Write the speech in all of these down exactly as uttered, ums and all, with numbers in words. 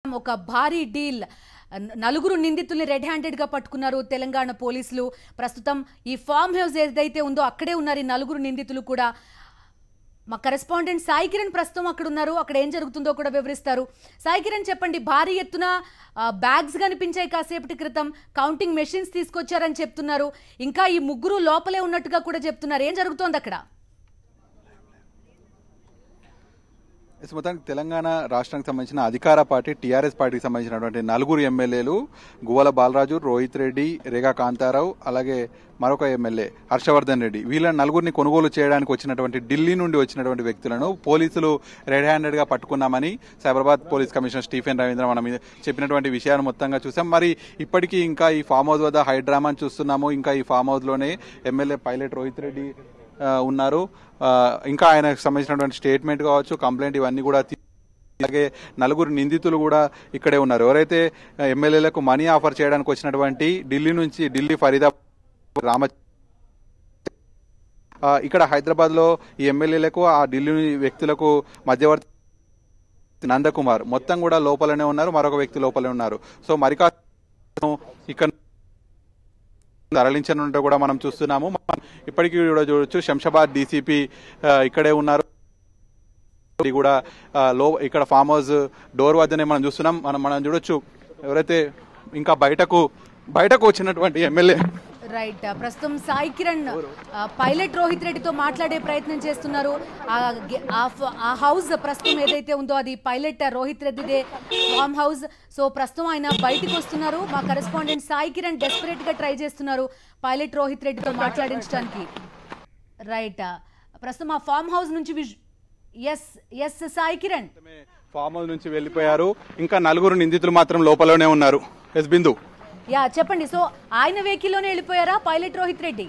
ఒక భారీ డీల్ నలుగురు నిందితుల్ని రెడ్ హ్యాండెడ్ గా పట్టుకున్నారు తెలంగాణ పోలీసులు. ప్రస్తుతం ఈ ఫామ్ హౌస్ ఏదైతే ఉందో అక్కడే ఉన్నారు ఈ నలుగురు నిందితులు కూడా. మా కరెస్పాండెంట్ సాయి కిరణ్ ప్రస్తుతం అక్కడ ఉన్నారు, అక్కడ ఏం జరుగుతుందో కూడా వివరిస్తారు. సాయి కిరణ్ చెప్పండి, భారీ ఎత్తున బ్యాగ్స్ కనిపించాయి కాసేపటి క్రితం, కౌంటింగ్ మెషిన్స్ తీసుకొచ్చారని చెప్తున్నారు, ఇంకా ఈ ముగ్గురు లోపలే ఉన్నట్టుగా కూడా చెప్తున్నారు. ఏం జరుగుతోంది అక్కడ? మొత్తానికి తెలంగాణ రాష్ట్రానికి సంబంధించిన అధికార పార్టీ టీఆర్ఎస్ పార్టీకి సంబంధించినటువంటి నలుగురు ఎమ్మెల్యేలు గువ్వల బాలరాజు, రోహిత్ రెడ్డి, రేగా కాంతారావు, అలాగే మరొక ఎమ్మెల్యే హర్షవర్ధన్ రెడ్డి, వీళ్ళ నలుగురిని కొనుగోలు చేయడానికి వచ్చినటువంటి ఢిల్లీ నుండి వచ్చినటువంటి వ్యక్తులను పోలీసులు రెడ్ హ్యాండెడ్ గా పట్టుకున్నామని సైబరాబాద్ పోలీస్ కమిషనర్ స్టీఫెన్ రవీంద్ర మనం చెప్పినటువంటి విషయాన్ని మొత్తంగా చూసాం. మరి ఇప్పటికీ ఇంకా ఈ ఫామ్ హౌస్ వద్ద హైడ్రామాని చూస్తున్నాము. ఇంకా ఈ ఫామ్ హౌస్ లోనే ఎమ్మెల్యే పైలట్ రోహిత్ రెడ్డి ఉన్నారు. ఇంకా ఆయనకు సంబంధించినటువంటి స్టేట్మెంట్ కావచ్చు, కంప్లైంట్, ఇవన్నీ కూడా అలాగే నలుగురు నిందితులు కూడా ఇక్కడే ఉన్నారు. ఎవరైతే ఎమ్మెల్యేలకు మనీ ఆఫర్ చేయడానికి వచ్చినటువంటి ఢిల్లీ నుంచి ఢిల్లీ ఫరీదాబాద్ రామ ఇక్కడ హైదరాబాద్ లో ఈ ఎమ్మెల్యేలకు ఆ ఢిల్లీ వ్యక్తులకు మధ్యవర్తి నందకుమార్ మొత్తం కూడా లోపలనే ఉన్నారు, మరొక వ్యక్తి లోపలనే ఉన్నారు. సో మరి ఇక్కడ తరలించనుంటే కూడా మనం చూస్తున్నాము. ఇప్పటికీ కూడా చూడొచ్చు శంషాబాద్ డీసీపీ ఇక్కడే ఉన్నారు కూడా. లో ఇక్కడ ఫామ్ హౌస్ డోర్ వద్దనే మనం చూస్తున్నాం. మనం మనం చూడొచ్చు ఎవరైతే ఇంకా బయటకు బయటకు వచ్చినటువంటి ఎమ్మెల్యే. రైట్, ప్రస్తుతం సాయి కిరణ్ పైలట్ రోహిత్ రెడ్డితో మాట్లాడే ప్రయత్నం చేస్తున్నారు. ఆ హౌస్ ప్రస్తుతం ఏదైతే ఉందో అది పైలట్ రోహిత్ రెడ్డిదే ఫామ్ హౌస్. సో ప్రస్తుతం ఆయన బయటకు వస్తున్నారు. మా కరెస్పాండెంట్ సాయి కిరణ్ డెస్పరేట్ గా ట్రై చేస్తున్నారు పైలట్ రోహిత్ రెడ్డితో మాట్లాడించడానికి. రైట్, ప్రస్తుతం ఆ ఫామ్ హౌస్ నుంచి yes yes Sai Kiran farm house నుంచి వెళ్లిపోయారు. ఇంకా నలుగురు నిందితులు మాత్రం లోపలనే ఉన్నారు. ఎస్ బిందు యా చెప్పండి. సో ఆయన వెహికల్ లోనే వెళ్ళిపోయారా పైలట్ రోహిత్ రెడ్డి?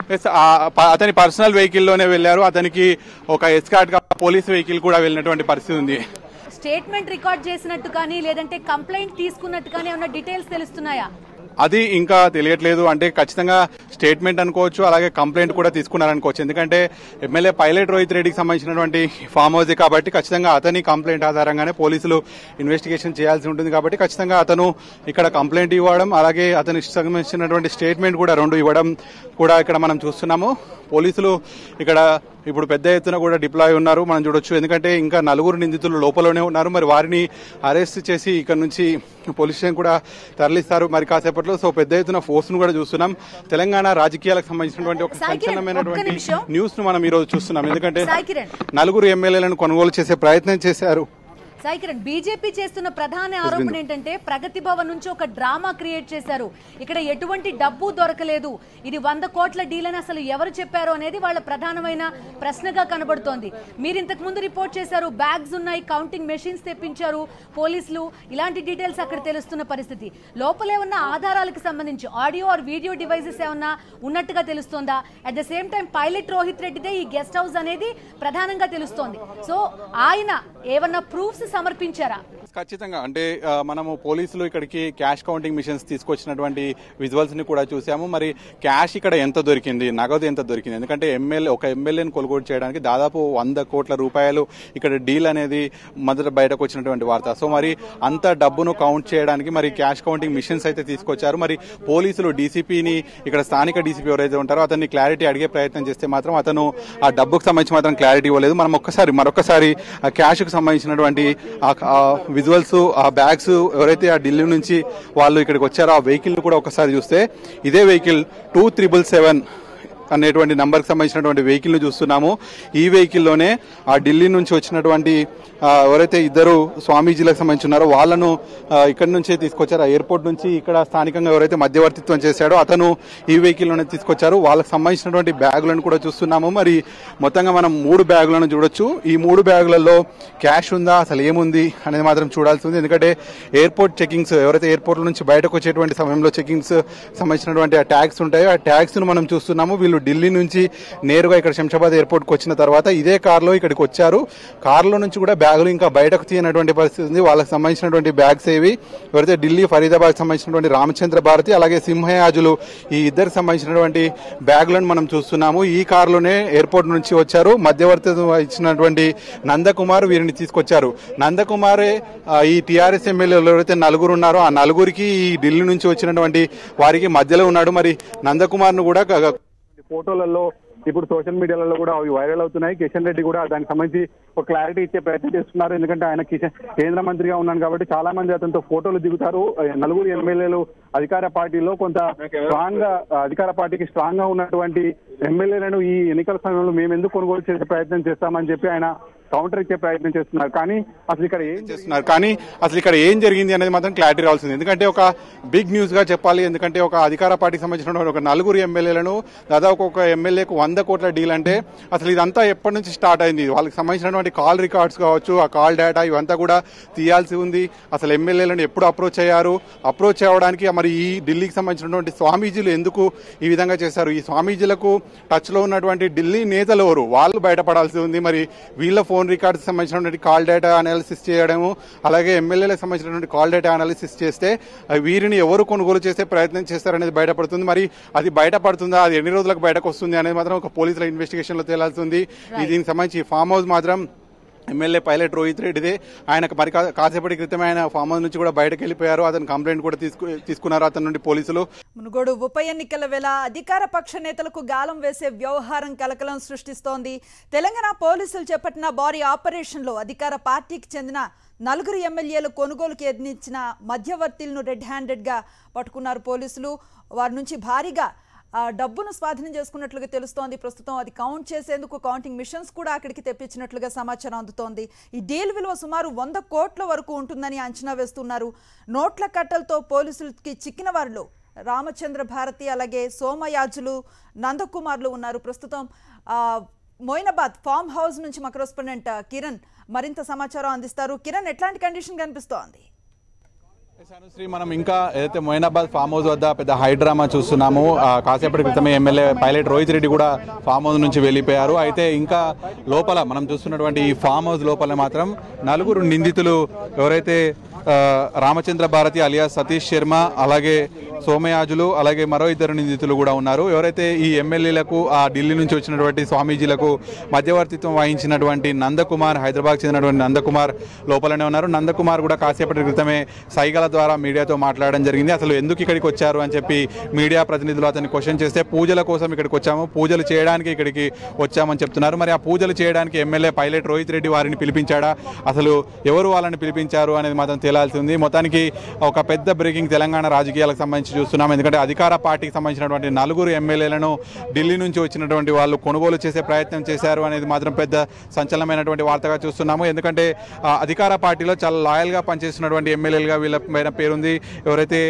అతని పర్సనల్ వెహికల్ లోనే వెళ్లారు. అతనికి ఒక ఎస్కార్ట్ గా పోలీస్ వెహికల్ కూడా వెళ్ళినటువంటి పరిస్థితి ఉంది. స్టేట్మెంట్ రికార్డ్ చేసినట్టు కానీ లేదంటే కంప్లైంట్ తీసుకున్నట్టు కానీ ఏమైనా డీటెయిల్స్ తెలుస్తున్నాయా? అది ఇంకా తెలియట్లేదు. అంటే ఖచ్చితంగా స్టేట్మెంట్ అనుకోవచ్చు, అలాగే కంప్లైంట్ కూడా తీసుకున్నారనుకోవచ్చు. ఎందుకంటే ఎమ్మెల్యే పైలట్ రోహిత్ రెడ్డికి సంబంధించినటువంటి ఫామ్ హౌస్ కాబట్టి ఖచ్చితంగా అతని కంప్లైంట్ ఆధారంగానే పోలీసులు ఇన్వెస్టిగేషన్ చేయాల్సి ఉంటుంది. కాబట్టి ఖచ్చితంగా అతను ఇక్కడ కంప్లైంట్ ఇవ్వడం, అలాగే అతనికి సంబంధించినటువంటి స్టేట్మెంట్ కూడా రెండు ఇవ్వడం కూడా ఇక్కడ మనం చూస్తున్నాము. పోలీసులు ఇక్కడ ఇప్పుడు పెద్ద ఎత్తున కూడా డిప్లాయ్ ఉన్నారు మనం చూడొచ్చు. ఎందుకంటే ఇంకా నలుగురు నిందితులు లోపలనే ఉన్నారు. మరి వారిని అరెస్ట్ చేసి ఇక్కడ నుంచి పోలీస్ స్టేషన్ కూడా తరలిస్తారు మరి కాసేపట్లో. సో పెద్ద ఎత్తున ఫోర్స్ ను కూడా చూస్తున్నాం. తెలంగాణ రాజకీయాలకు సంబంధించినటువంటి ఒక సంచలనమైనటువంటి న్యూస్ ను మనం ఈ రోజు చూస్తున్నాం. ఎందుకంటే నలుగురు ఎమ్మెల్యేలను కొనుగోలు చేసే ప్రయత్నం చేశారు. సాయి కిరణ్, బీజేపీ చేస్తున్న ప్రధాన ఆరోపణ ఏంటంటే ప్రగతి భవన్ నుంచి ఒక డ్రామా క్రియేట్ చేశారు. ఇక్కడ ఎటువంటి డబ్బు దొరకలేదు, ఇది వంద కోట్ల డీల్ అని అసలు ఎవరు చెప్పారు అనేది వాళ్ళ ప్రధానమైన ప్రశ్నగా కనబడుతోంది. మీరు ఇంతకు ముందు రిపోర్ట్ చేశారు, బ్యాగ్స్ ఉన్నాయి, కౌంటింగ్ మెషిన్స్ తెప్పించారు పోలీసులు, ఇలాంటి డీటెయిల్స్ అక్కడ తెలుస్తున్న పరిస్థితి. లోపలే ఉన్న ఆధారాలకు సంబంధించి ఆడియో ఆర్ వీడియో డివైసెస్ ఏమన్నా ఉన్నట్టుగా తెలుస్తోందా? At the same time Pilot Rohith రెడ్డిదే ఈ గెస్ట్ హౌస్ అనేది ప్రధానంగా తెలుస్తోంది. సో ఆయన ఏమన్నా ప్రూఫ్స్ సమర్పించారా? ఖచ్చితంగా. అంటే మనము పోలీసులు ఇక్కడికి క్యాష్ కౌంటింగ్ మిషన్స్ తీసుకొచ్చినటువంటి విజువల్స్ ని కూడా చూసాము. మరి క్యాష్ ఇక్కడ ఎంత దొరికింది, నగదు ఎంత దొరికింది? ఎందుకంటే ఎమ్మెల్యే ఒక ఎమ్మెల్యేని కొనుగోలు చేయడానికి దాదాపు వంద కోట్ల రూపాయలు ఇక్కడ డీల్ అనేది మొదట బయటకు వచ్చినటువంటి వార్త. సో మరి అంత డబ్బును కౌంట్ చేయడానికి మరి క్యాష్ కౌంటింగ్ మిషన్స్ అయితే తీసుకొచ్చారు. మరి పోలీసులు డీసీపీని, ఇక్కడ స్థానిక డీసీపీ ఎవరైతే ఉంటారో అతన్ని క్లారిటీ అడిగే ప్రయత్నం చేస్తే మాత్రం అతను ఆ డబ్బుకు సంబంధించి మాత్రం క్లారిటీ ఇవ్వలేదు. మనం ఒక్కసారి మరొకసారి ఆ క్యాష్ కు సంబంధించినటువంటి విజువల్స్, ఆ బ్యాగ్స్ ఎవరైతే ఆ ఢిల్లీ నుంచి వాళ్ళు ఇక్కడికి వచ్చారో ఆ వెహికల్ ను కూడా ఒకసారి చూస్తే ఇదే వెహికల్ టూ త్రిబుల్ సెవెన్ అనేటువంటి నంబర్ కి సంబంధించినటువంటి వెహికల్ ను చూస్తున్నాము. ఈ వెహికల్ లోనే ఆ ఢిల్లీ నుంచి వచ్చినటువంటి ఎవరైతే ఇద్దరు స్వామీజీలకు సంబంధించి ఉన్నారో వాళ్ళను ఇక్కడి నుంచే తీసుకొచ్చారు. ఆ ఎయిర్పోర్ట్ నుంచి ఇక్కడ స్థానికంగా ఎవరైతే మధ్యవర్తిత్వం చేశాడో అతను ఈ వెహికల్ లోనే తీసుకొచ్చారు. వాళ్ళకి సంబంధించినటువంటి బ్యాగులను కూడా చూస్తున్నాము. మరి మొత్తంగా మనం మూడు బ్యాగులను చూడొచ్చు. ఈ మూడు బ్యాగులలో క్యాష్ ఉందా, అసలు ఏముంది అనేది మాత్రం చూడాల్సి ఉంది. ఎందుకంటే ఎయిర్పోర్ట్ చెకింగ్స్, ఎవరైతే ఎయిర్పోర్ట్ నుంచి బయటకు వచ్చేటువంటి సమయంలో చెకింగ్స్ సంబంధించినటువంటి ఆ ట్యాగ్స్ ఉంటాయో ఆ ట్యాగ్స్ ను మనం చూస్తున్నాము. వీళ్ళు ఢిల్లీ నుంచి నేరుగా ఇక్కడ శంషాబాద్ ఎయిర్పోర్ట్కి వచ్చిన తర్వాత ఇదే కారులో ఇక్కడికి వచ్చారు. కారులో నుంచి కూడా బ్యాగులు ఇంకా బయటకు తీయనటువంటి పరిస్థితి ఉంది. వాళ్ళకి సంబంధించినటువంటి బ్యాగ్స్ ఏవి ఎవరైతే ఢిల్లీ ఫరీదాబాద్ సంబంధించినటువంటి రామచంద్ర భారతి అలాగే సింహయాజులు ఈ ఇద్దరికి సంబంధించినటువంటి బ్యాగులను మనం చూస్తున్నాము. ఈ కారులోనే ఎయిర్పోర్ట్ నుంచి వచ్చారు. మధ్యవర్తిత్వం ఇచ్చినటువంటి నందకుమార్ వీరిని తీసుకొచ్చారు. నందకుమారే ఈ టీఆర్ఎస్ ఎమ్మెల్యేలు ఎవరైతే నలుగురు ఉన్నారో ఆ నలుగురికి ఈ ఢిల్లీ నుంచి వచ్చినటువంటి వారికి మధ్యలో ఉన్నాడు. మరి నందకుమార్ ను కూడా ఫోటోలలో ఇప్పుడు సోషల్ మీడియాలలో కూడా అవి వైరల్ అవుతున్నాయి. కిషన్ రెడ్డి కూడా దానికి సంబంధించి ఒక క్లారిటీ ఇచ్చే ప్రయత్నం చేస్తున్నారు. ఎందుకంటే ఆయన కిషన్ కేంద్ర మంత్రిగా ఉన్నాను కాబట్టి చాలా మంది అతనితో ఫోటోలు దిగుతారు. నలుగురు ఎమ్మెల్యేలు అధికార పార్టీలో కొంత స్ట్రాంగ్ గా అధికార పార్టీకి స్ట్రాంగ్ గా ఉన్నటువంటి ఎమ్మెల్యేలను ఈ ఎన్నికల సమయంలో మేము ఎందుకు కొనుగోలు చేసే ప్రయత్నం చేస్తామని చెప్పి ఆయన కౌంటర్ ఇచ్చే ప్రయత్నం చేస్తున్నారు. కానీ అసలు ఇక్కడ ఏం చేస్తున్నారు కానీ అసలు ఇక్కడ ఏం జరిగింది అనేది మాత్రం క్లారిటీ రావాల్సింది. ఎందుకంటే ఒక బిగ్ న్యూస్ గా చెప్పాలి. ఎందుకంటే ఒక అధికార పార్టీకి సంబంధించిన ఒక నలుగురు ఎమ్మెల్యేలను దాదాపు ఒక ఎమ్మెల్యేకు వంద కోట్ల డీల్ అంటే అసలు ఇదంతా ఎప్పటి నుంచి స్టార్ట్ అయింది, వాళ్ళకి సంబంధించినటువంటి కాల్ రికార్డ్స్ కావచ్చు, ఆ కాల్ డేటా ఇవంతా కూడా తీయాల్సి ఉంది. అసలు ఎమ్మెల్యేలను ఎప్పుడు అప్రోచ్ అయ్యారు, అప్రోచ్ అవ్వడానికి మరి ఈ ఢిల్లీకి సంబంధించినటువంటి స్వామీజీలు ఎందుకు ఈ విధంగా చేశారు, ఈ స్వామీజీలకు టచ్ లో ఉన్నటువంటి ఢిల్లీ నేతలు ఎవరు వాళ్ళు బయటపడాల్సి ఉంది. మరి వీళ్ళ ఫోన్ రికార్డ్స్ సంబంధించినటువంటి కాల్ డేటా అనాలిసిస్ చేయడము అలాగే ఎమ్మెల్యేలకు సంబంధించినటువంటి కాల్ డేటా అనాలిసిస్ చేస్తే వీరిని ఎవరు కొనుగోలు చేసే ప్రయత్నం చేస్తారనేది బయటపడుతుంది. మరి అది బయటపడుతుందా, అది ఎన్ని రోజులకు బయటకు వస్తుంది అనేది మాత్రం ఒక పోలీసుల ఇన్వెస్టిగేషన్ లో తేలాల్సి ఉంది. దీనికి సంబంధించి ఫామ్ హౌస్ మాత్రం ఎమ్మెల్యే పైలట్ రోహిత్ రెడ్డిదే. ఆయనకు మరి కాసేపటి క్రితమే ఆయన ఫామ్ హౌస్ నుంచి కూడా బయటకు వెళ్ళిపోయారు. అతను కంప్లైంట్ కూడా తీసుకున్నారు అతని నుండి పోలీసులు. మునుగోడు ఉప ఎన్నికల వేళ అధికార పక్ష నేతలకు గాలం వేసే వ్యవహారం కలకలం సృష్టిస్తోంది. తెలంగాణ పోలీసులు చేపట్టిన భారీ ఆపరేషన్ లో అధికార పార్టీకి చెందిన నలుగురు ఎమ్మెల్యేలు కొనుగోలుకి యత్నించిన మధ్యవర్తులను రెడ్ హ్యాండెడ్ గా పట్టుకున్నారు పోలీసులు. వారి నుంచి భారీగా డబ్బును స్వాధీనం చేసుకున్నట్లుగా తెలుస్తోంది. ప్రస్తుతం అది కౌంట్ చేసేందుకు కౌంటింగ్ మిషన్స్ కూడా అక్కడికి తెప్పించినట్లుగా సమాచారం అందుతోంది. ఈ డీల్ విలువ సుమారు వంద కోట్ల వరకు ఉంటుందని అంచనా వేస్తున్నారు. నోట్ల కట్టలతో పోలీసులకి చిక్కిన వారిలో రామచంద్ర భారతి అలాగే సోమయాజులు నందకుమార్లు ఉన్నారు. ప్రస్తుతం మోయినాబాద్ ఫామ్ హౌస్ నుంచి మా కరెస్పాండెంట్ కిరణ్ మరింత సమాచారం అందిస్తారు. కిరణ్, ఎట్లాంటి కండిషన్ కనిపిస్తోంది? శ్రీ మనం ఇంకా ఏదైతే మోయినాబాద్ ఫామ్ హౌస్ వద్ద పెద్ద హైడ్రామా చూస్తున్నాము. కాసేపటి క్రితమే ఎమ్మెల్యే పైలట్ రోహిత్ రెడ్డి కూడా ఫామ్ హౌస్ నుంచి వెళ్ళిపోయారు. అయితే ఇంకా లోపల మనం చూస్తున్నటువంటి ఈ ఫామ్ హౌస్ లోపల మాత్రం నలుగురు నిందితులు ఎవరైతే రామచంద్ర భారతి అలియాస్ సతీష్ శర్మ అలాగే సోమయాజులు అలాగే మరో ఇద్దరు నిందితులు కూడా ఉన్నారు. ఎవరైతే ఈ ఎమ్మెల్యేలకు ఆ ఢిల్లీ నుంచి వచ్చినటువంటి స్వామీజీలకు మధ్యవర్తిత్వం వహించినటువంటి నందకుమార్, హైదరాబాద్ చెందినటువంటి నందకుమార్ లోపలనే ఉన్నారు. నందకుమార్ కూడా కాసేపటి క్రితమే సైగల ద్వారా మీడియాతో మాట్లాడడం జరిగింది. అసలు ఎందుకు ఇక్కడికి వచ్చారు అని చెప్పి మీడియా ప్రతినిధులు అతన్ని క్వశ్చన్ చేస్తే పూజల కోసం ఇక్కడికి వచ్చాము, పూజలు చేయడానికి ఇక్కడికి వచ్చామని చెప్తున్నారు. మరి ఆ పూజలు చేయడానికి ఎమ్మెల్యే పైలట్ రోహిత్ రెడ్డి వారిని పిలిపించాడా, అసలు ఎవరు వాళ్ళని పిలిపించారు అనేది మాత్రం తేలాల్సి ఉంది. మొత్తానికి ఒక పెద్ద బ్రేకింగ్ తెలంగాణ రాజకీయాలకు సంబంధించి చూస్తున్నాం. ఎందుకంటే అధికార పార్టీకి సంబంధించినటువంటి నలుగురు ఎమ్మెల్యేలను ఢిల్లీ నుంచి వచ్చినటువంటి వాళ్ళు కొనుగోలు చేసే ప్రయత్నం చేశారు అనేది మాత్రం పెద్ద సంచలనమైనటువంటి వార్తగా చూస్తున్నాము. ఎందుకంటే అధికార పార్టీలో చాలా లాయల్ గా పనిచేస్తున్నటువంటి ఎమ్మెల్యేలుగా వీళ్ళ పైన పేరుంది. ఎవరైతే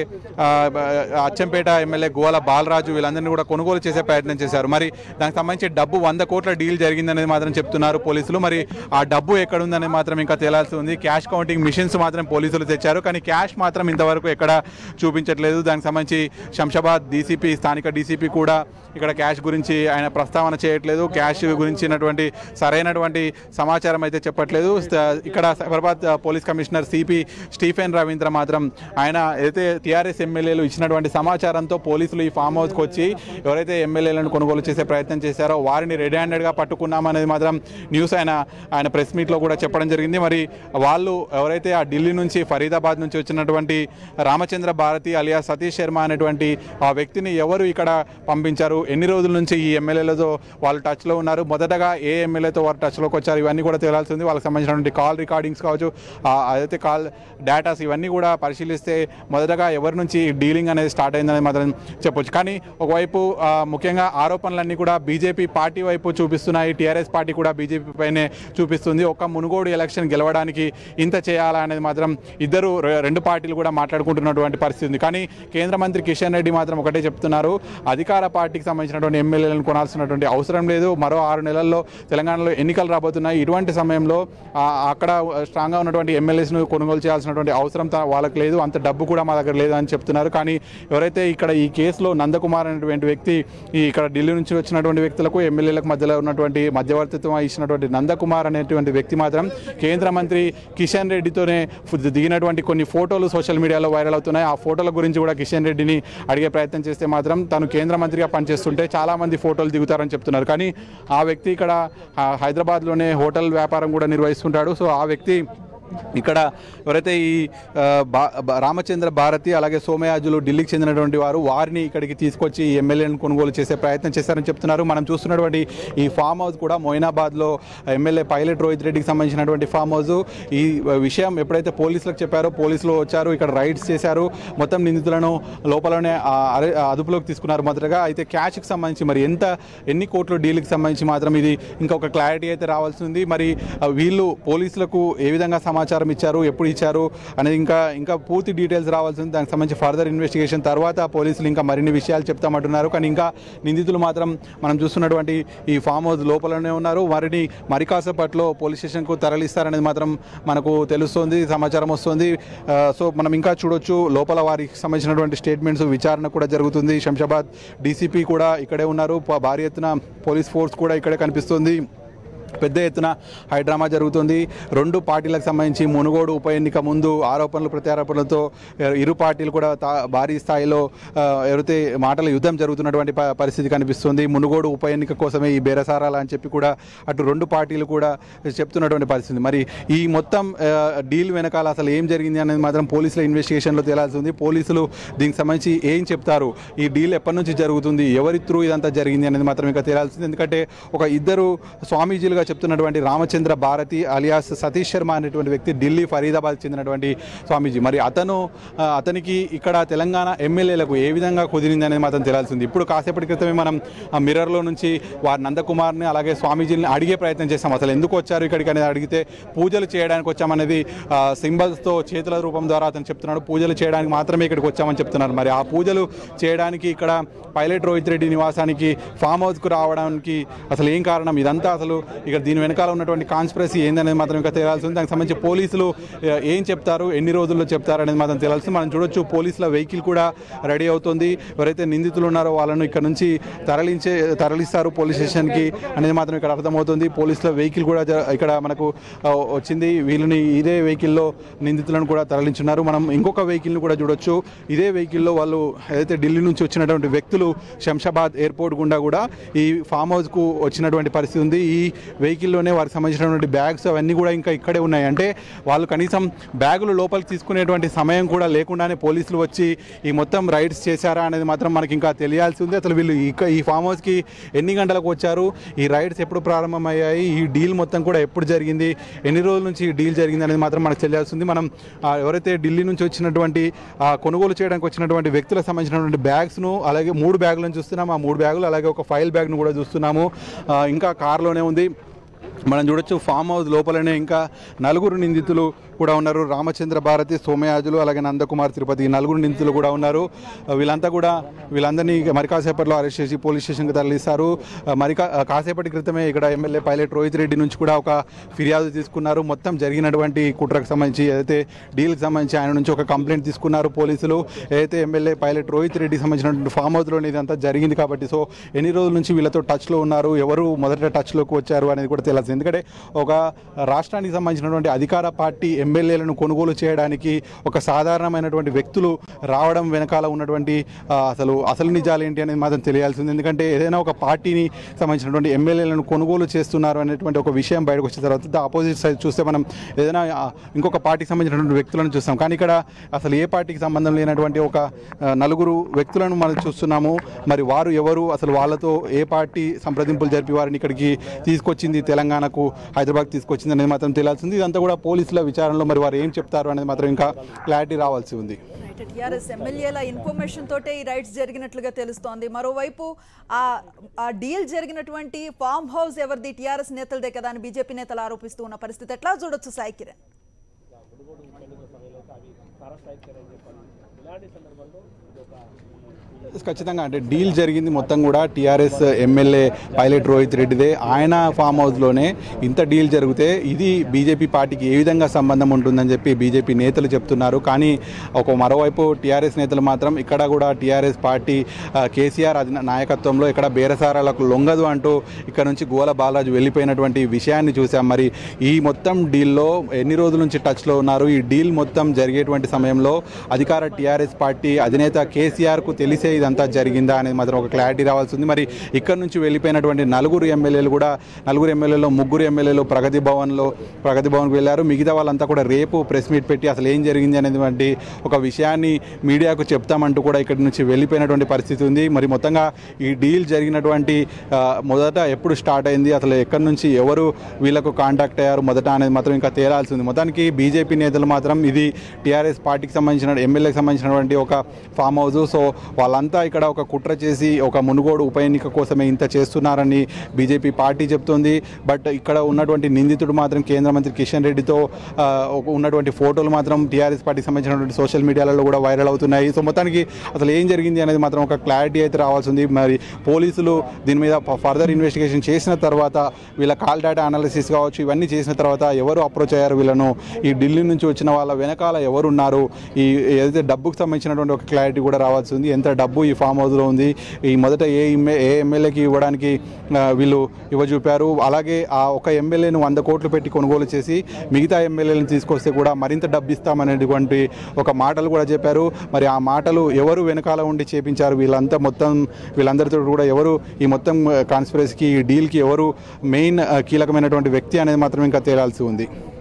అచ్చంపేట ఎమ్మెల్యే గోవాల బాలరాజు వీళ్ళందరినీ కూడా కొనుగోలు చేసే ప్రయత్నం చేశారు. మరి దానికి సంబంధించి డబ్బు వంద కోట్ల డీల్ జరిగిందనేది మాత్రం చెప్తున్నారు పోలీసులు. మరి ఆ డబ్బు ఎక్కడుందనేది మాత్రం ఇంకా తేలాల్సి ఉంది. క్యాష్ కౌంటింగ్ మిషన్స్ మాత్రం పోలీసులు తెచ్చారు, కానీ క్యాష్ మాత్రం ఇంతవరకు ఎక్కడ చూపించట్లేదు. దానికి సంబంధించి శంషాబాద్ డీసీపీ స్థానిక డీసీపీ కూడా ఇక్కడ క్యాష్ గురించి ఆయన ప్రస్తావన చేయట్లేదు. క్యాష్ గురించినటువంటి సరైనటువంటి సమాచారం అయితే చెప్పట్లేదు. ఇక్కడ Cyberabad police commissioner CP Stephen Raveendra మాత్రం ఆయన ఏదైతే టీఆర్ఎస్ ఎమ్మెల్యేలు ఇచ్చినటువంటి సమాచారంతో పోలీసులు ఈ ఫామ్ హౌస్కి వచ్చి ఎవరైతే ఎమ్మెల్యేలను కొనుగోలు చేసే ప్రయత్నం చేశారో వారిని రెడ్ హ్యాండెడ్గా పట్టుకున్నామనేది మాత్రం న్యూస్ ఆయన ఆయన ప్రెస్ మీట్లో కూడా చెప్పడం జరిగింది. మరి వాళ్ళు ఎవరైతే ఆ ఢిల్లీ నుంచి ఫరీదాబాద్ నుంచి వచ్చినటువంటి రామచంద్ర భారతి అలియా సతీష్ శర్మ అనేటువంటి ఆ వ్యక్తిని ఎవరు ఇక్కడ పంపించారు, ఎన్ని రోజుల నుంచి ఈ ఎమ్మెల్యేలతో వాళ్ళు టచ్లో ఉన్నారు, మొదటగా ఏ ఎమ్మెల్యేతో వారు టచ్లోకి వచ్చారు, ఇవన్నీ కూడా తేలాల్సి ఉంది. వాళ్ళకి సంబంధించినటువంటి కాల్ రికార్డింగ్స్ కావచ్చు, అదైతే కాల్ డేటాస్ ఇవన్నీ కూడా పరిశీలిస్తే మొదటగా ఎవరి నుంచి డీలింగ్ అనేది స్టార్ట్ అయిందనేది మాత్రం చెప్పొచ్చు. కానీ ఒకవైపు ముఖ్యంగా ఆరోపణలన్నీ కూడా బీజేపీ పార్టీ వైపు చూపిస్తున్నాయి, టీఆర్ఎస్ పార్టీ కూడా బీజేపీ పైనే చూపిస్తుంది. ఒక్క మునుగోడు ఎలక్షన్ గెలవడానికి ఇంత చేయాలా అనేది మాత్రం ఇద్దరు రెండు పార్టీలు కూడా మాట్లాడుకుంటున్నటువంటి పరిస్థితి ఉంది. కానీ కేంద్ర కేంద్ర మంత్రి కిషన్ రెడ్డి మాత్రం ఒకటే చెప్తున్నారు, అధికార పార్టీకి సంబంధించినటువంటి ఎమ్మెల్యేలను కొనాల్సినటువంటి అవసరం లేదు, మరో ఆరు నెలల్లో తెలంగాణలో ఎన్నికలు రాబోతున్నాయి, ఇటువంటి సమయంలో అక్కడ స్ట్రాంగ్గా ఉన్నటువంటి ఎమ్మెల్యేస్ను కొనుగోలు చేయాల్సినటువంటి అవసరం వాళ్ళకి లేదు, అంత డబ్బు కూడా మా దగ్గర లేదు అని చెప్తున్నారు. కానీ ఎవరైతే ఇక్కడ ఈ కేసులో నందకుమార్ అనేటువంటి వ్యక్తి ఈ ఇక్కడ ఢిల్లీ నుంచి వచ్చినటువంటి వ్యక్తులకు ఎమ్మెల్యేలకు మధ్యలో ఉన్నటువంటి మధ్యవర్తిత్వం ఇచ్చినటువంటి నందకుమార్ అనేటువంటి వ్యక్తి మాత్రం కేంద్ర మంత్రి కిషన్ రెడ్డితోనే దిగినటువంటి కొన్ని ఫోటోలు సోషల్ మీడియాలో వైరల్ అవుతున్నాయి. ఆ ఫోటోల గురించి కూడా కిషన్ రెడ్డిని అడిగే ప్రయత్నం చేస్తే మాత్రం తను కేంద్ర మంత్రిగా పనిచేస్తుంటే చాలామంది ఫోటోలు దిగుతారని చెప్తున్నారు. కానీ ఆ వ్యక్తి ఇక్కడ హైదరాబాద్లోనే హోటల్ వ్యాపారం కూడా నిర్వహిస్తుంటాడు. సో ఆ వ్యక్తి ఇక్కడ ఎవరైతే ఈ రామచంద్ర భారతి అలాగే సోమయాజులు ఢిల్లీకి చెందినటువంటి వారు వారిని ఇక్కడికి తీసుకొచ్చి ఎమ్మెల్యేలను కొనుగోలు చేసే ప్రయత్నం చేశారని చెప్తున్నారు. మనం చూస్తున్నటువంటి ఈ ఫామ్ హౌస్ కూడా మొయినాబాద్లో ఎమ్మెల్యే పైలట్ రోహిత్ రెడ్డికి సంబంధించినటువంటి ఫామ్ హౌస్. ఈ విషయం ఎప్పుడైతే పోలీసులకు చెప్పారో పోలీసులు వచ్చారు, ఇక్కడ రైడ్స్ చేశారు, మొత్తం నిందితులను లోపలనే అదుపులోకి తీసుకున్నారు మొదటగా. అయితే క్యాష్కి సంబంధించి మరి ఎంత ఎన్ని కోట్ల డీల్కి సంబంధించి మాత్రం ఇది ఇంకొక క్లారిటీ అయితే రావాల్సి ఉంది. మరి వీళ్ళు పోలీసులకు ఏ విధంగా సమాచారం ఇచ్చారు, ఎప్పుడు ఇచ్చారు అనేది ఇంకా ఇంకా పూర్తి డీటెయిల్స్ రావాల్సి ఉంది. దానికి సంబంధించి ఫర్దర్ ఇన్వెస్టిగేషన్ తర్వాత పోలీసులు ఇంకా మరిన్ని విషయాలు చెప్తామంటున్నారు. కానీ ఇంకా నిందితులు మాత్రం మనం చూస్తున్నటువంటి ఈ ఫామ్ హౌస్ లోపలనే ఉన్నారు. వారిని మరి కాసేపట్లో పోలీస్ స్టేషన్కు తరలిస్తారనేది మాత్రం మనకు తెలుస్తుంది, సమాచారం వస్తుంది. సో మనం ఇంకా చూడొచ్చు లోపల వారికి సంబంధించినటువంటి స్టేట్మెంట్స్, విచారణ కూడా జరుగుతుంది. శంషాబాద్ డీసీపీ కూడా ఇక్కడే ఉన్నారు, భారీ ఎత్తున పోలీస్ ఫోర్స్ కూడా ఇక్కడే కనిపిస్తుంది. పెద్ద ఎత్తున హైడ్రామా జరుగుతుంది. రెండు పార్టీలకు సంబంధించి మునుగోడు ఉప ఎన్నిక ముందు ఆరోపణలు ప్రత్యారోపణలతో ఇరు పార్టీలు కూడా భారీ స్థాయిలో ఎవరైతే మాటల యుద్ధం జరుగుతున్నటువంటి పరిస్థితి కనిపిస్తుంది. మునుగోడు ఉప ఎన్నిక కోసమే ఈ బేరసారాలు అని చెప్పి కూడా అటు రెండు పార్టీలు కూడా చెప్తున్నటువంటి పరిస్థితి. మరి ఈ మొత్తం డీల్ వెనకాల అసలు ఏం జరిగింది అనేది మాత్రం పోలీసుల ఇన్వెస్టిగేషన్లో తేలాల్సి ఉంది. పోలీసులు దీనికి సంబంధించి ఏం చెప్తారు, ఈ డీల్ ఎప్పటి నుంచి జరుగుతుంది, ఎవరి త్రూ ఇదంతా జరిగింది అనేది మాత్రం ఇంకా తేలాల్సింది. ఎందుకంటే ఒక ఇద్దరు స్వామీజీలు చెప్తున్నటువంటి రామచంద్ర భారతి అలియాస్ సతీష్ శర్మ అనేటువంటి వ్యక్తి ఢిల్లీ ఫరీదాబాద్ చెందినటువంటి స్వామీజీ. మరి అతను అతనికి ఇక్కడ తెలంగాణ ఎమ్మెల్యేలకు ఏ విధంగా కుదిరింది అనేది మాత్రం తెలియాల్సింది. ఇప్పుడు కాసేపటి క్రితమే మనం మిర్రర్లో నుంచి వారి నందకుమార్ని అలాగే స్వామీజీని అడిగే ప్రయత్నం చేస్తాం, అసలు ఎందుకు వచ్చారు ఇక్కడికి అనేది అడిగితే పూజలు చేయడానికి వచ్చామనేది సింబల్స్తో చేతుల రూపం ద్వారా అతను చెప్తున్నాడు. పూజలు చేయడానికి మాత్రమే ఇక్కడికి వచ్చామని చెప్తున్నారు. మరి ఆ పూజలు చేయడానికి ఇక్కడ పైలట్ రోహిత్ రెడ్డి నివాసానికి ఫామ్ హౌస్కు రావడానికి అసలు ఏం కారణం, ఇదంతా అసలు ఇక దీని వెనకాల ఉన్నటువంటి కాన్స్పిరసీ ఏందనేది మాత్రం ఇంకా తేలాల్సి ఉంది. దానికి సంబంధించి పోలీసులు ఏం చెప్తారు, ఎన్ని రోజుల్లో చెప్తారు అనేది మాత్రం తేలాల్సి. మనం చూడొచ్చు పోలీసుల వెహికల్ కూడా రెడీ అవుతుంది. ఎవరైతే నిందితులు ఉన్నారో వాళ్ళను ఇక్కడ నుంచి తరలించే తరలిస్తారు పోలీస్ స్టేషన్కి అనేది మాత్రం ఇక్కడ అర్థమవుతుంది. పోలీసుల వెహికల్ కూడా ఇక్కడ మనకు వచ్చింది. వీళ్ళని ఇదే వెహికల్లో నిందితులను కూడా తరలించున్నారు. మనం ఇంకొక వెహికల్ని కూడా చూడొచ్చు. ఇదే వెహికల్లో వాళ్ళు ఏదైతే ఢిల్లీ నుంచి వచ్చినటువంటి వ్యక్తులు శంషాబాద్ ఎయిర్పోర్ట్ గుండా కూడా ఈ ఫామ్ హౌస్కు వచ్చినటువంటి పరిస్థితి ఉంది. ఈ వెహికల్లోనే వారికి సంబంధించినటువంటి బ్యాగ్స్ అవన్నీ కూడా ఇంకా ఇక్కడే ఉన్నాయి. అంటే వాళ్ళు కనీసం బ్యాగులు లోపలికి తీసుకునేటువంటి సమయం కూడా లేకుండానే పోలీసులు వచ్చి ఈ మొత్తం రైడ్స్ చేశారా అనేది మాత్రం మనకి ఇంకా తెలియాల్సి ఉంది. అసలు వీళ్ళు ఇక ఈ ఫామ్ హౌస్కి ఎన్ని గంటలకు వచ్చారు, ఈ రైడ్స్ ఎప్పుడు ప్రారంభమయ్యాయి, ఈ డీల్ మొత్తం కూడా ఎప్పుడు జరిగింది, ఎన్ని రోజుల నుంచి ఈ డీల్ జరిగింది అనేది మాత్రం మనకు తెలియాల్సి ఉంది. మనం ఎవరైతే ఢిల్లీ నుంచి వచ్చినటువంటి కొనుగోలు చేయడానికి వచ్చినటువంటి వ్యక్తులకు సంబంధించినటువంటి బ్యాగ్స్ను అలాగే మూడు బ్యాగులను చూస్తున్నాము. ఆ మూడు బ్యాగులు అలాగే ఒక ఫైల్ బ్యాగ్ను కూడా చూస్తున్నాము. ఇంకా కార్లోనే ఉంది. మనం చూడొచ్చు ఫామ్ హౌస్ లోపలనే ఇంకా నలుగురు నిందితులు కూడా ఉన్నారు. రామచంద్ర భారతి, సోమయాజులు అలాగే నందకుమార్ తిరుపతి నలుగురు నిందితులు కూడా ఉన్నారు. వీళ్ళంతా కూడా వీళ్ళందరినీ మరి కాసేపట్లో అరెస్ట్ చేసి పోలీస్ స్టేషన్కి తరలిస్తారు. మరి కాసేపటి క్రితమే ఇక్కడ ఎమ్మెల్యే పైలట్ రోహిత్ రెడ్డి నుంచి కూడా ఒక ఫిర్యాదు తీసుకున్నారు. మొత్తం జరిగినటువంటి కుట్రకు సంబంధించి ఏదైతే డీల్కి సంబంధించి ఆయన నుంచి ఒక కంప్లైంట్ తీసుకున్నారు పోలీసులు. ఏదైతే ఎమ్మెల్యే పైలట్ రోహిత్ రెడ్డికి సంబంధించినటువంటి ఫామ్ హౌస్లో ఇదంతా జరిగింది కాబట్టి సో ఎన్ని రోజుల నుంచి వీళ్ళతో టచ్లో ఉన్నారు, ఎవరు మొదట టచ్లోకి వచ్చారు అనేది కూడా తెలియదు. ఎందుకంటే ఒక రాష్ట్రానికి సంబంధించినటువంటి అధికార పార్టీ ఎమ్మెల్యేలను కొనుగోలు చేయడానికి ఒక సాధారణమైనటువంటి వ్యక్తులు రావడం వెనకాల ఉన్నటువంటి అసలు అసలు నిజాలు ఏంటి అనేది మాత్రం తెలియాల్సింది. ఎందుకంటే ఏదైనా ఒక పార్టీని సంబంధించినటువంటి ఎమ్మెల్యేలను కొనుగోలు చేస్తున్నారు అనేటువంటి ఒక విషయం బయటకు వచ్చిన తర్వాత ఆపోజిట్ సైడ్ చూస్తే మనం ఏదైనా ఇంకొక పార్టీకి సంబంధించినటువంటి వ్యక్తులను చూస్తాం. కానీ ఇక్కడ అసలు ఏ పార్టీకి సంబంధం లేనటువంటి ఒక నలుగురు వ్యక్తులను మనం చూస్తున్నాము. మరి వారు ఎవరు, అసలు వాళ్ళతో ఏ పార్టీ సంప్రదింపులు జరిపి వారిని ఇక్కడికి తీసుకొచ్చింది, తెలంగాణకు హైదరాబాద్ తీసుకొచ్చింది అనేది మాత్రం తెలియాల్సింది. ఇదంతా కూడా పోలీసుల విచారణలో మరి వారు ఏం చెప్తారు అనేది మాత్రం ఇంకా క్లారిటీ రావాల్సి ఉంది. టీఆర్ఎస్ ఎమ్మెల్యేల ఇన్ఫర్మేషన్ తోటే ఈ రైట్స్ జరిగినట్లుగా తెలుస్తోంది. మరోవైపు ఆ డీల్ జరిగినటువంటి ఫామ్ హౌస్ ఎవరిది, టీఆర్ఎస్ నేతలదే కదా అని బీజేపీ నేతలు ఆరోపిస్తూ ఉన్న పరిస్థితి ఎట్లా చూడొచ్చు సాయి కిరణ్? ఖచ్చితంగా అంటే డీల్ జరిగింది మొత్తం కూడా టీఆర్ఎస్ ఎమ్మెల్యే పైలట్ రోహిత్ రెడ్డిదే. ఆయన ఫామ్ హౌస్లోనే ఇంత డీల్ జరిగితే ఇది బీజేపీ పార్టీకి ఏ విధంగా సంబంధం ఉంటుందని చెప్పి బీజేపీ నేతలు చెప్తున్నారు. కానీ ఒక మరోవైపు టీఆర్ఎస్ నేతలు మాత్రం ఇక్కడ కూడా టీఆర్ఎస్ పార్టీ కేసీఆర్ అధి నాయకత్వంలో ఇక్కడ బేరసారాలకు లొంగదు అంటూ ఇక్కడ నుంచి గోల బాలాజీ వెళ్ళిపోయినటువంటి విషయాన్ని చూసాం. మరి ఈ మొత్తం డీల్లో ఎన్ని రోజుల నుంచి టచ్లో ఉన్నారు? ఈ డీల్ మొత్తం జరిగేటువంటి సమయంలో అధికార టీఆర్ఎస్ పార్టీ అధినేత కేసీఆర్కు తెలిసే ఇదంతా జరిగిందా అనేది మాత్రం ఒక క్లారిటీ రావాల్సి ఉంది. మరి ఇక్కడ నుంచి వెళ్ళిపోయినటువంటి నలుగురు ఎమ్మెల్యేలు కూడా నలుగురు ఎమ్మెల్యేలో ముగ్గురు ఎమ్మెల్యేలు ప్రగతి భవన్లో ప్రగతి భవన్కి వెళ్ళారు. మిగతా వాళ్ళంతా కూడా రేపు ప్రెస్ మీట్ పెట్టి అసలు ఏం జరిగింది అనేటువంటి ఒక విషయాన్ని మీడియాకు చెప్తామంటూ కూడా ఇక్కడి నుంచి వెళ్ళిపోయినటువంటి పరిస్థితి ఉంది. మరి మొత్తంగా ఈ డీల్ జరిగినటువంటి మొదట ఎప్పుడు స్టార్ట్ అయింది, అసలు ఎక్కడి నుంచి ఎవరు వీళ్ళకు కాంటాక్ట్ అయ్యారు మొదట అనేది మాత్రం ఇంకా తేలాల్సి ఉంది. మొత్తానికి బీజేపీ నేతలు మాత్రం ఇది టీఆర్ఎస్ పార్టీకి సంబంధించిన ఎమ్మెల్యేకి సంబంధించినటువంటి ఒక ఫామ్ హౌస్. సో వాళ్ళంతా ఇక్కడ ఒక కుట్ర చేసి ఒక మునుగోడు ఉప ఎన్నిక కోసమే ఇంత చేస్తున్నారని బీజేపీ పార్టీ చెప్తోంది. బట్ ఇక్కడ ఉన్నటువంటి నిందితుడు మాత్రం కేంద్ర మంత్రి కిషన్ రెడ్డితో ఉన్నటువంటి ఫోటోలు మాత్రం టీఆర్ఎస్ పార్టీకి సంబంధించినటువంటి సోషల్ మీడియాలలో కూడా వైరల్ అవుతున్నాయి. సో మొత్తానికి అసలు ఏం జరిగింది అనేది మాత్రం ఒక క్లారిటీ అయితే రావాల్సి ఉంది. మరి పోలీసులు దీని మీద ఫర్దర్ ఇన్వెస్టిగేషన్ చేసిన తర్వాత వీళ్ళ కాల్ డేటా అనాలిసిస్ కావచ్చు ఇవన్నీ చేసిన తర్వాత ఎవరు అప్రోచ్ అయ్యారు వీళ్ళను, ఈ ఢిల్లీ నుంచి వచ్చిన వాళ్ళ వెనకాల ఎవరున్నారు, ఈ ఏదైతే డబ్బుకు సంబంధించినటువంటి ఒక క్లారిటీ కూడా రావాల్సి ఉంది. ఎంత డబ్బు ఈ ఫామ్ హౌస్లో ఉంది, ఈ మొదట ఏ ఎమ్మె ఏ ఎమ్మెల్యేకి ఇవ్వడానికి వీళ్ళు ఇవ్వజూపారు, అలాగే ఆ ఒక ఎమ్మెల్యేను వంద కోట్లు పెట్టి కొనుగోలు చేసి మిగతా ఎమ్మెల్యేలను తీసుకొస్తే కూడా మరింత డబ్బు ఇస్తామనేటువంటి ఒక మాటలు కూడా చెప్పారు. మరి ఆ మాటలు ఎవరు వెనకాల ఉండి చేపించారు, వీళ్ళంతా మొత్తం వీళ్ళందరితో కూడా ఎవరు ఈ మొత్తం కాన్స్పిరసీకి ఈ డీల్కి ఎవరు మెయిన్ కీలకమైనటువంటి వ్యక్తి అనేది మాత్రం ఇంకా తేలాల్సి ఉంది.